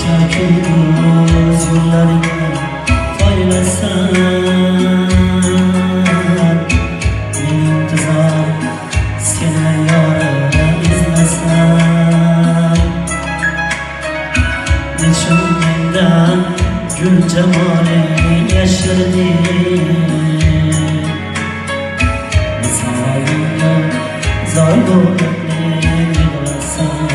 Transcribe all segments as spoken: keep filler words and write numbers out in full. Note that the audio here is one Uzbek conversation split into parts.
ko'z yo'llaringni poylasan, men intizor seni yorim izlasam, nechun mendan gul jamoling yashirding, misolimga zor bo'lib men yig'lasam.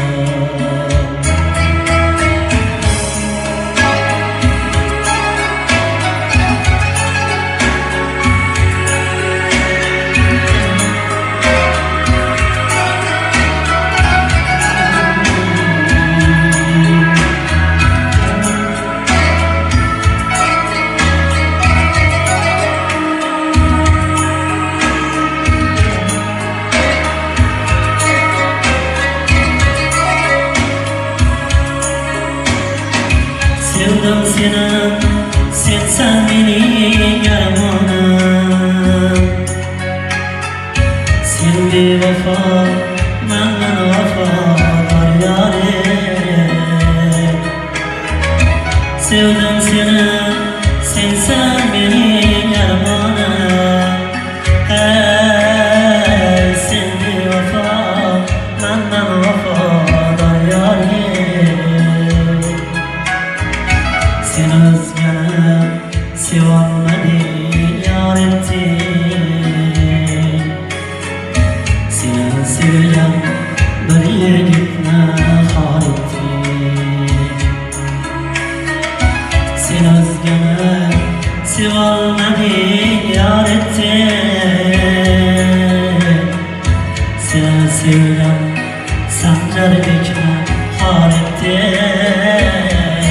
Sevdim seni, sensan mening armonim, sen bevafo, men vafodor yorim. Sevdim seni, sensan mening armonim, hey, sen bevafo, men vafodor yorim. Sen o'zgani sevolmading yorim, seni sevgan bir yigitni xor etding. Sen o'zgani sevolmading yorim, seni sevgan Sanjarbekni xor etding.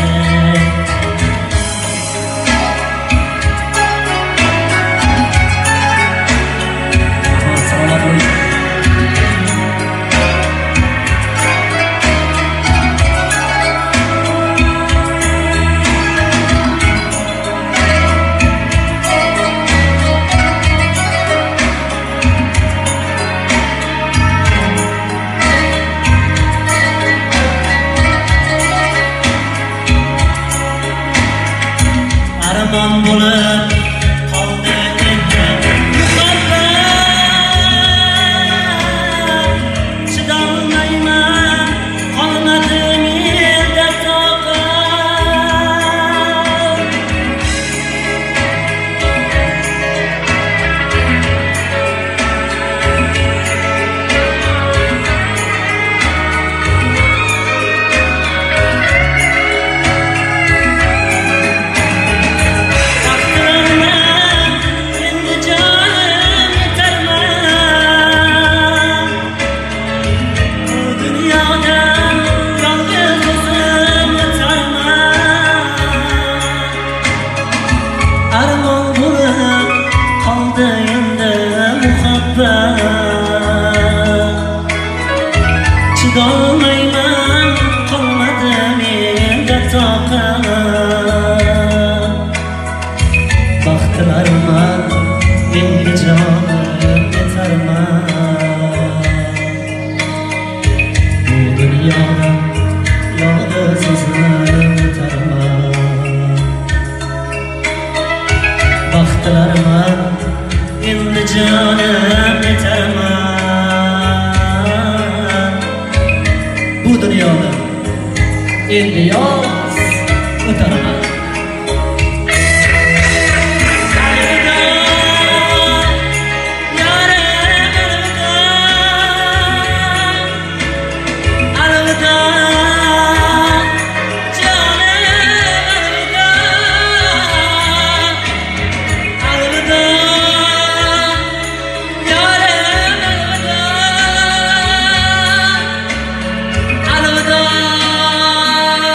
Armon bo'lib qoldi endi muhabbat, chidolmayman qolmadi menda toqat. Armon bo'lib qoldi endi muhabbat, chidolmayman qolmadi menda toqat. Baxtlarman menga jonim yetarman, bu dunyoda yolg'iz o'zim yetarman. Baxtlarman endi jonim yetarman, bu dunyoda endi yolg'iz o'tarman.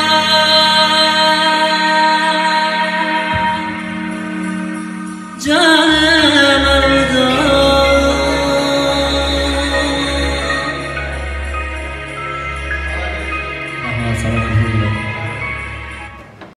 Just